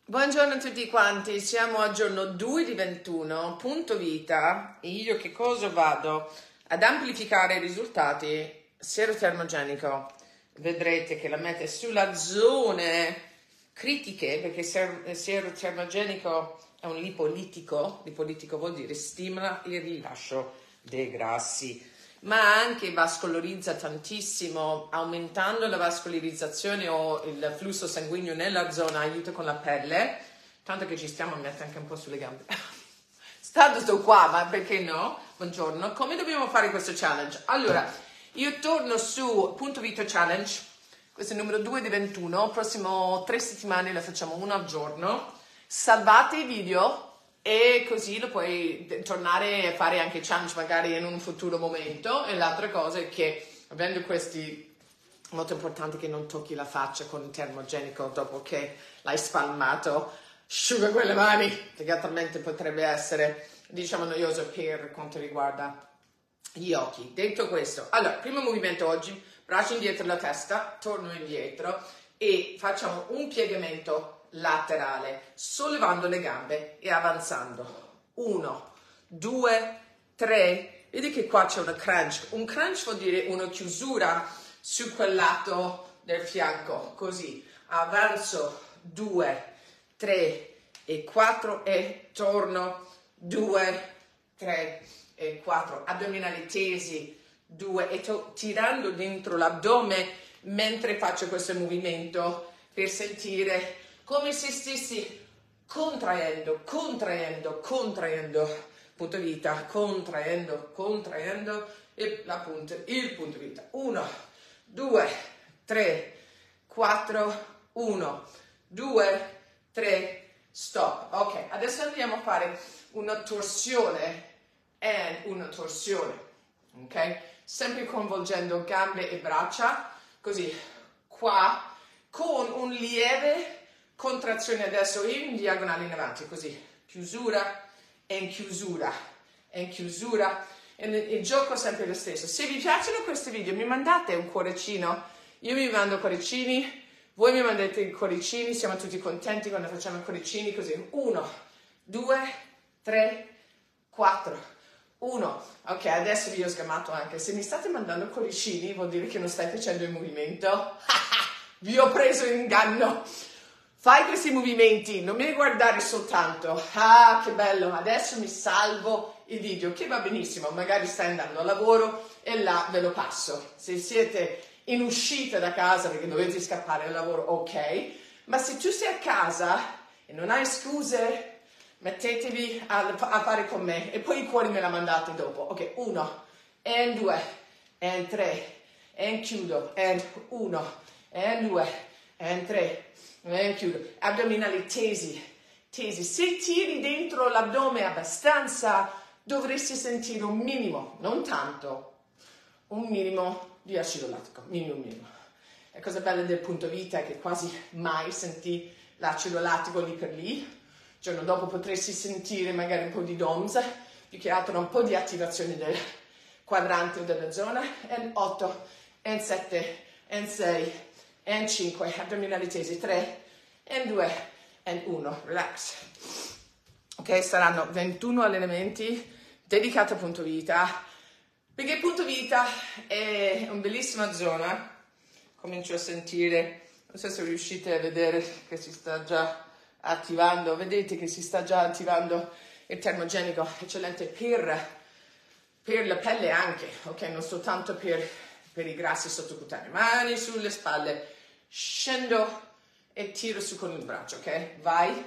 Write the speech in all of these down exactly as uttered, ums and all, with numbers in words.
Buongiorno a tutti quanti, siamo al giorno due di ventuno, punto vita, e io che cosa vado? Ad amplificare i risultati serotermogenico. Vedrete che la mette sulla zone critiche, perché ser- serotermogenico è un lipolitico, lipolitico vuol dire stimola il rilascio dei grassi, ma anche vascolarizza tantissimo, aumentando la vascolarizzazione o il flusso sanguigno nella zona, aiuta con la pelle, tanto che ci stiamo a mettere anche un po' sulle gambe. Stato sto qua, ma perché no? Buongiorno, come dobbiamo fare questo challenge? Allora, io torno su Punto Vita Challenge, questo è il numero due di ventuno, prossimo tre settimane la facciamo uno al giorno, salvate i video, e così lo puoi tornare a fare anche challenge magari in un futuro momento. E l'altra cosa è che, avendo questi, molto importante che non tocchi la faccia con il termogenico dopo che l'hai spalmato, asciuga quelle mani, perché altrimenti potrebbe essere, diciamo, noioso per quanto riguarda gli occhi. Detto questo, allora, primo movimento oggi, braccia indietro la testa, torno indietro e facciamo un piegamento laterale, sollevando le gambe e avanzando. Uno, due, tre. Vedi che qua c'è una crunch. Un crunch vuol dire una chiusura su quel lato del fianco. Così, avanzo, due, tre e quattro e torno, due, tre e quattro. Addominali tesi, due, e sto tirando dentro l'addome mentre faccio questo movimento per sentire come se stessi contraendo, contraendo, contraendo, punto vita, contraendo, contraendo, e la punta, il punto vita. Uno, due, tre, quattro, uno, due, tre, stop. Ok, adesso andiamo a fare una torsione e una torsione, ok? Sempre coinvolgendo gambe e braccia, così, qua, con un lieve contrazione adesso in diagonale in avanti, così, chiusura e in chiusura e in chiusura, e il gioco è sempre lo stesso. Se vi piacciono questi video mi mandate un cuoricino, io vi mando cuoricini, voi mi mandate i cuoricini, siamo tutti contenti quando facciamo i cuoricini, così, uno, due, tre, quattro, uno, ok, adesso vi ho sgamato anche, se mi state mandando cuoricini vuol dire che non stai facendo il movimento, vi ho preso in inganno. Fai questi movimenti, non mi guardare soltanto, ah che bello, adesso mi salvo il video, che va benissimo, magari stai andando al lavoro e là ve lo passo. Se siete in uscita da casa perché dovete scappare al lavoro, ok, ma se tu sei a casa e non hai scuse, mettetevi a, a fare con me e poi i cuori me la mandate dopo. Ok, uno, e due, e tre, e chiudo, e uno, e due, e tre, e chiudo, addominali tesi, tesi. Se tiri dentro l'addome abbastanza, dovresti sentire un minimo, non tanto, un minimo di acido lattico, minimo, minimo. La cosa bella del punto vita è che quasi mai senti l'acido lattico lì per lì. Il giorno dopo potresti sentire magari un po' di D O M S, più che altro un po' di attivazione del quadrante o della zona, e otto, e sette, e sei, e cinque, addominali tesi, tre, e due, e uno, relax. Ok, saranno ventuno allenamenti dedicati a punto vita, perché punto vita è una bellissima zona. Comincio a sentire, non so se riuscite a vedere che si sta già attivando, vedete che si sta già attivando il termogenico, eccellente per, per la pelle anche, ok, non soltanto per, per i grassi sottocutanei. Mani sulle spalle, scendo e tiro su con il braccio, ok? Vai,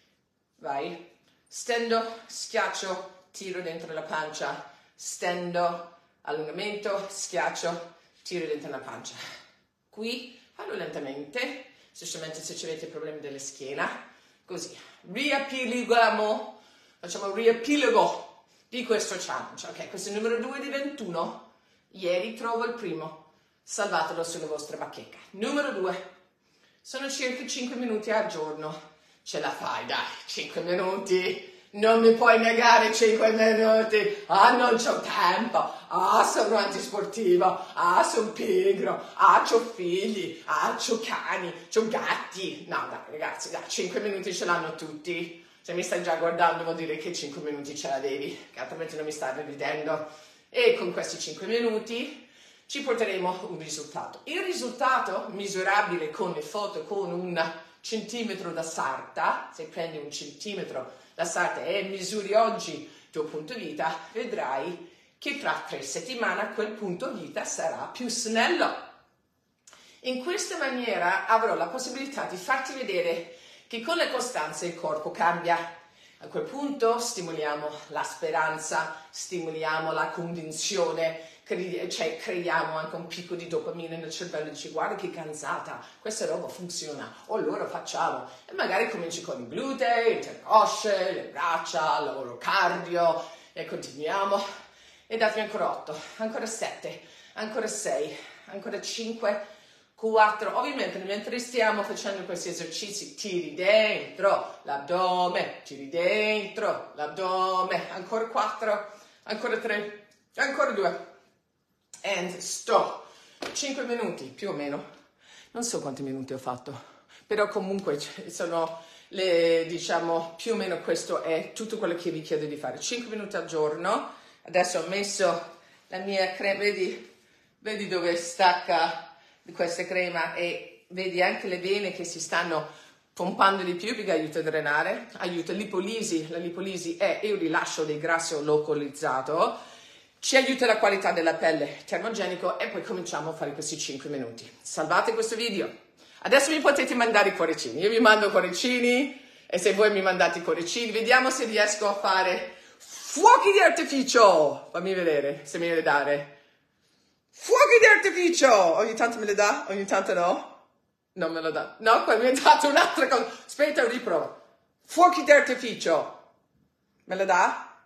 vai, stendo, schiaccio, tiro dentro la pancia, stendo, allungamento, schiaccio, tiro dentro la pancia. Qui, fallo lentamente, specialmente se avete problemi della schiena, così. Riepiloghiamo, facciamo un riepilogo di questo challenge, ok? Questo è il numero due di ventuno, ieri trovo il primo. Salvatelo sulla vostra bacheca. Numero due, sono circa cinque minuti al giorno, ce la fai dai, cinque minuti, Non mi puoi negare cinque minuti. Ah, non c'ho tempo. Ah, sono antisportivo. Ah, sono pigro. Ah, c'ho figli. Ah, c'ho cani. C'ho gatti. No, dai, ragazzi, dai, cinque minuti ce l'hanno tutti. Se mi stai già guardando vuol dire che cinque minuti ce l'avevi, che altrimenti non mi stai ridendo. E con questi cinque minuti ci porteremo un risultato. Il risultato misurabile con le foto, con un centimetro da sarta, se prendi un centimetro da sarta e misuri oggi il tuo punto vita, vedrai che fra tre settimane quel punto vita sarà più snello. In questa maniera avrò la possibilità di farti vedere che con le costanze il corpo cambia. A quel punto stimoliamo la speranza, stimoliamo la convinzione, cre- cioè creiamo anche un picco di dopamina nel cervello e dici guarda che cansata, questa roba funziona, o allora facciamo. E magari cominci con i glutei, le intercosce, le braccia, il lavoro cardio e continuiamo. E datemi ancora otto, ancora sette, ancora sei, ancora cinque, quattro. Ovviamente mentre stiamo facendo questi esercizi tiri dentro l'addome, tiri dentro l'addome, ancora quattro, ancora tre, ancora due, and stop. cinque minuti più o meno, non so quanti minuti ho fatto, però comunque sono le, diciamo, più o meno questo è tutto quello che vi chiedo di fare, cinque minuti al giorno. Adesso ho messo la mia crema, vedi, vedi dove stacca questa crema e vedi anche le vene che si stanno pompando di più perché aiuta a drenare, aiuta l'ipolisi, la lipolisi è il rilascio del grasso localizzato, ci aiuta la qualità della pelle termogenico e poi cominciamo a fare questi cinque minuti. Salvate questo video. Adesso mi potete mandare i cuoricini, io vi mando cuoricini e se voi mi mandate i cuoricini, vediamo se riesco a fare fuochi di artificio, fammi vedere se mi deve dare. Fuochi di artificio! Ogni tanto me le dà, ogni tanto no. Non me lo dà. No, poi mi ha dato un'altra cosa. Aspetta, riprovo. Fuochi di artificio. Me lo dà?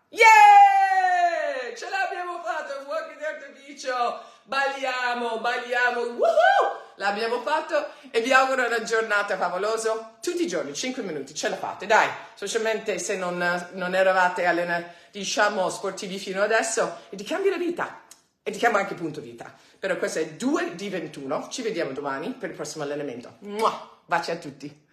Yeah! Ce l'abbiamo fatto, fuochi di artificio. Balliamo, balliamo. Woohoo! L'abbiamo fatto e vi auguro una giornata favolosa. Tutti i giorni, cinque minuti, ce la fate, dai. Specialmente se non, non eravate allena, diciamo, sportivi fino adesso. E ti cambia la vita. E ti chiamo anche punto vita. Però questo è due di ventuno. Ci vediamo domani per il prossimo allenamento. Mua! Baci a tutti.